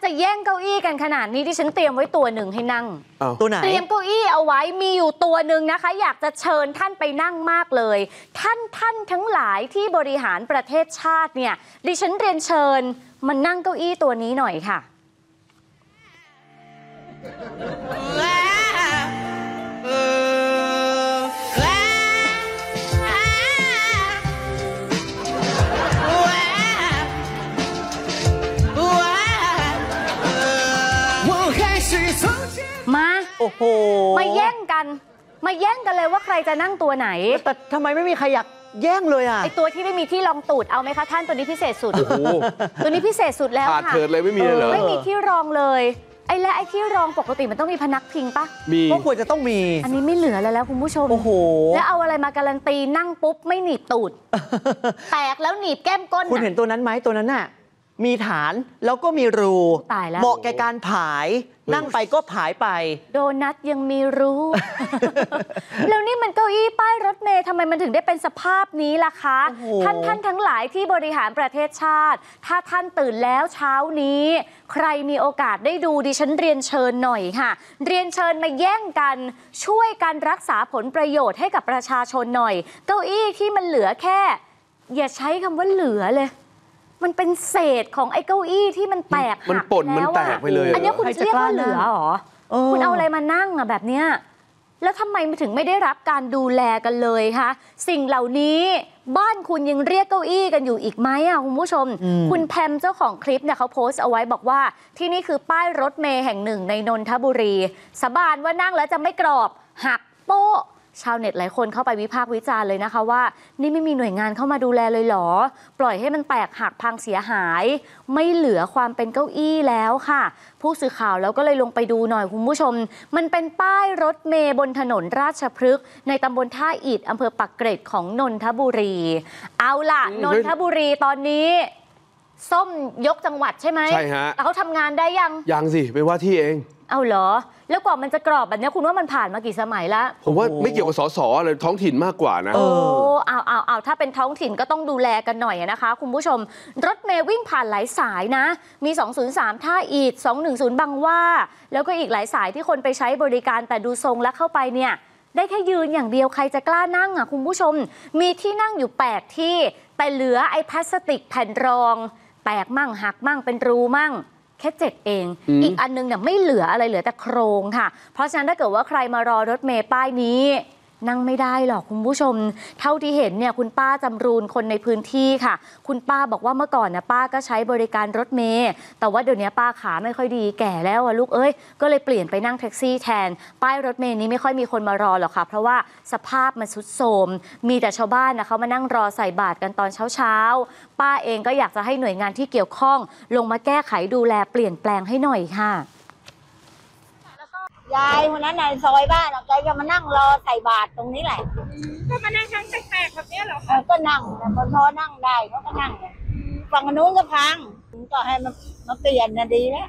จะแย่งเก้าอี้กันขนาดนี้ที่ฉันเตรียมไว้ตัวหนึ่งให้นั่งตัวไหนเตรียมเก้าอี้เอาไว้มีอยู่ตัวหนึ่งนะคะอยากจะเชิญท่านไปนั่งมากเลยท่านทั้งหลายที่บริหารประเทศชาติเนี่ยดิฉันเรียนเชิญมานั่งเก้าอี้ตัวนี้หน่อยค่ะมาโอ้โหมาแย่งกันเลยว่าใครจะนั่งตัวไหนแต่ทำไมไม่มีใครอยากแย่งเลยอ่ะไอตัวที่ไม่มีที่รองตูดเอาไหมคะท่านตัวนี้พิเศษสุดตัวนี้พิเศษสุดแล้วค่ะขาดเถิดเลยไม่มีเลยเหรอไม่มีที่รองเลยไอ้ที่รองปกติมันต้องมีพนักพิงปะมีก็ควรจะต้องมีอันนี้ไม่เหลือแล้วคุณผู้ชมโอ้โหแล้วเอาอะไรมาการันตีนั่งปุ๊บไม่หนีบตูดแตกแล้วหนีบแก้มก้นคุณเห็นตัวนั้นไหมตัวนั้นน่ะมีฐานแล้วก็มีรูตายแล้วเหมาะแก่การผายนั่งไปก็ผายไปโดนัทยังมีรูแล้วนี่มันเก้าอี้ป้ายรถเมล์ทำไมมันถึงได้เป็นสภาพนี้ล่ะคะท่านทั้งหลายที่บริหารประเทศชาติถ้าท่านตื่นแล้วเช้านี้ใครมีโอกาสได้ดูดิฉันเรียนเชิญหน่อยค่ะเรียนเชิญมาแย่งกันช่วยกันรักษาผลประโยชน์ให้กับประชาชนหน่อยเก้าอี้ที่มันเหลือแค่อย่าใช้คำว่าเหลือเลยมันเป็นเศษของไอ้เก้าอี้ที่มันแตกหักมันป่นมันแตกไปเลยอันนี้คุณเรียกว่าเหลือหรอคุณเอาอะไรมานั่งอะแบบเนี้ยแล้วทำไมมันถึงไม่ได้รับการดูแลกันเลยคะสิ่งเหล่านี้บ้านคุณยังเรียกเก้าอี้กันอยู่อีกไหมอะคุณผู้ชมคุณแพมเจ้าของคลิปเนี่ยเขาโพสต์เอาไว้บอกว่าที่นี่คือป้ายรถเมล์แห่งหนึ่งในนนทบุรีสาบานว่านั่งแล้วจะไม่กรอบหักโป๊ะชาวเน็ตหลายคนเข้าไปวิพากษ์วิจารณ์เลยนะคะว่านี่ไม่มีหน่วยงานเข้ามาดูแลเลยเหรอปล่อยให้มันแตกหักพังเสียหายไม่เหลือความเป็นเก้าอี้แล้วค่ะผู้สื่อข่าวแล้วก็เลยลงไปดูหน่อยคุณผู้ชมมันเป็นป้ายรถเมล์บนถนนราชพฤกษ์ในตำบลท่าอิฐอำเภอปักเกร็ดของนนทบุรีเอาล่ะนนทบุรีตอนนี้ส้มยกจังหวัดใช่ไหมใช่ฮะแต่เขาทำงานได้ยังสิเป็นว่าที่เองเอาเหรอแล้วกว่ามันจะกรอบแบบนี้คุณว่ามันผ่านมากี่สมัยแล้วผมว่าไม่เกี่ยวกับสสเลยท้องถิ่นมากกว่านะเอาถ้าเป็นท้องถิ่นก็ต้องดูแลกันหน่อยนะคะคุณผู้ชมรถเมล์วิ่งผ่านหลายสายนะมี203ท่าอิฐ210บางหว่าแล้วก็อีกหลายสายที่คนไปใช้บริการแต่ดูทรงแล้วเข้าไปเนี่ยได้แค่ยืนอย่างเดียวใครจะกล้านั่งอ่ะคุณผู้ชมมีที่นั่งอยู่8ที่แต่เหลือไอ้พลาสติกแผ่นรองแตกมั่งหักมั่งเป็นรูมั่งแค่7เองอีกอันนึงเนี่ยไม่เหลืออะไรเหลือแต่โครงค่ะเพราะฉะนั้นถ้าเกิดว่าใครมารอรถเมล์ป้ายนี้นั่งไม่ได้หรอกคุณผู้ชมเท่าที่เห็นเนี่ยคุณป้าจำรูนคนในพื้นที่ค่ะคุณป้าบอกว่าเมื่อก่อนนะป้าก็ใช้บริการรถเมล์แต่ว่าเดี๋ยวนี้ป้าขาไม่ค่อยดีแก่แล้วอะลูกเอ้ยก็เลยเปลี่ยนไปนั่งแท็กซี่แทนป้ายรถเมล์นี้ไม่ค่อยมีคนมารอหรอกค่ะเพราะว่าสภาพมันทรุดโทรมมีแต่ชาวบ้านนะเขามานั่งรอใส่บาตรกันตอนเช้าป้าเองก็อยากจะให้หน่วยงานที่เกี่ยวข้องลงมาแก้ไขดูแลเปลี่ยนแปลงให้หน่อยค่ะยายคนนั้นในซอยบ้านแกจะมานั่งรอใส่บาตรตรงนี้แหละก็มานั่งทั้งแปลกๆแบบนี้เหรอก็นั่งพอนั่งได้เขาก็นั่งฝั่งนู้นก็พังก็ให้มาเปลี่ยนนะดีแล้ว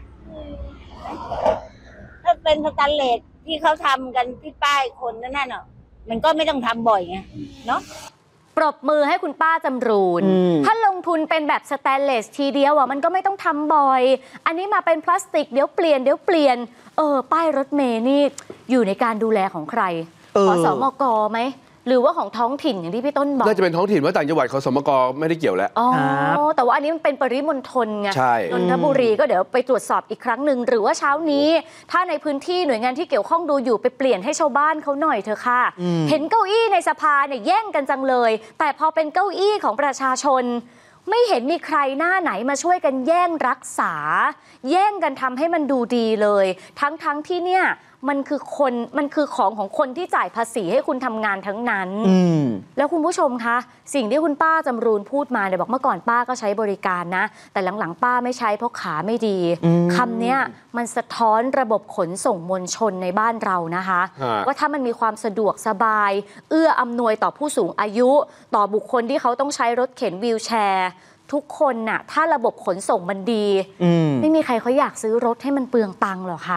ถ้าเป็นสแตนเลสที่เขาทำกันที่ป้ายคนนั่นน่ะมันก็ไม่ต้องทำบ่อยไงเนาะปรบมือให้คุณป้าจำรูนถ้าลงทุนเป็นแบบสแตนเลสทีเดียวอ่ะมันก็ไม่ต้องทำบ่อยอันนี้มาเป็นพลาสติกเดี๋ยวเปลี่ยนป้ายรถเมล์นี่อยู่ในการดูแลของใครขสมก.ไหมหรือว่าของท้องถิ่นอย่างที่พี่ต้นบอกน่าจะเป็นท้องถิ่นว่าต่างจังหวัดขสมก.ไม่ได้เกี่ยวแล้วแต่ว่าอันนี้มันเป็นปริมณฑลไงนนทบุรีก็เดี๋ยวไปตรวจสอบอีกครั้งหนึ่งหรือว่าเช้านี้ถ้าในพื้นที่หน่วยงานที่เกี่ยวข้องดูอยู่ไปเปลี่ยนให้ชาวบ้านเขาหน่อยเถอะค่ะเห็นเก้าอี้ในสภาเนี่ยแย่งกันจังเลยแต่พอเป็นเก้าอี้ของประชาชนไม่เห็นมีใครหน้าไหนมาช่วยกันแย่งรักษาแย่งกันทำให้มันดูดีเลยทั้งที่เนี่ยมันคือของคนที่จ่ายภาษีให้คุณทำงานทั้งนั้นแล้วคุณผู้ชมคะสิ่งที่คุณป้าจำรูนพูดมาเนี่ยบอกเมื่อก่อนป้าก็ใช้บริการนะแต่หลังๆป้าไม่ใช้เพราะขาไม่ดีคำนี้มันสะท้อนระบบขนส่งมวลชนในบ้านเรานะคะว่าถ้ามันมีความสะดวกสบายเอื้ออำนวยต่อผู้สูงอายุต่อบุคคลที่เขาต้องใช้รถเข็นวีลแชร์ทุกคนน่ะถ้าระบบขนส่งมันดีไม่มีใครเขาอยากซื้อรถให้มันเปลืองตังค์หรอกค่ะ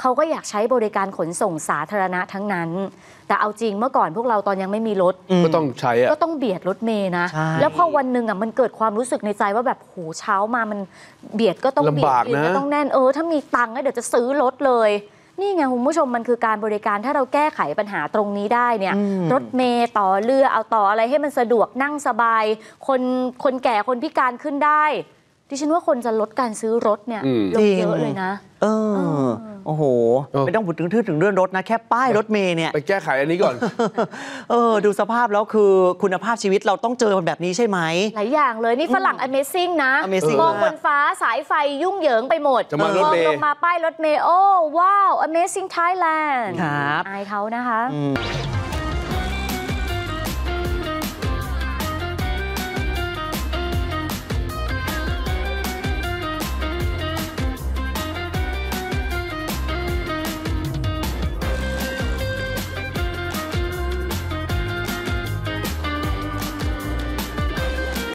เขาก็อยากใช้บริการขนส่งสาธารณะทั้งนั้น แต่เอาจริงเมื่อก่อนพวกเราตอนยังไม่มีรถก็ต้องใช้อะก็ต้องเบียดรถเมย์นะใช่แล้วพอวันหนึ่งมันเกิดความรู้สึกในใจว่าแบบโหเช้ามามันเบียดก็ต้องเบียดลำบากอีกนะก็ต้องแน่นถ้ามีตังค์เดี๋ยวจะซื้อรถเลย นี่ไงคุณผู้ชมมันคือการบริการถ้าเราแก้ไขปัญหาตรงนี้ได้เนี่ยรถเมย์ต่อเรือเอาต่ออะไรให้มันสะดวกนั่งสบายคนแก่คนพิการขึ้นได้ดิฉันว่าคนจะลดการซื้อรถเนี่ยลงเยอะเลยนะโอ้โห ไม่ต้องพูดถึงเรื่องรถนะ แค่ป้ายรถเมย์เนี่ยไปแก้ไขอันนี้ก่อนดูสภาพแล้วคือคุณภาพชีวิตเราต้องเจอแบบนี้ใช่ไหมหลายอย่างเลยนี่ฝรั่ง Amazing นะ Amazing มองมากบนฟ้าสายไฟยุ่งเหยิงไปหมดจะมารถเมล์ลงมาป้ายรถเมล์โอ้ว้าว Amazing Thailand ครับอายเขานะคะอืม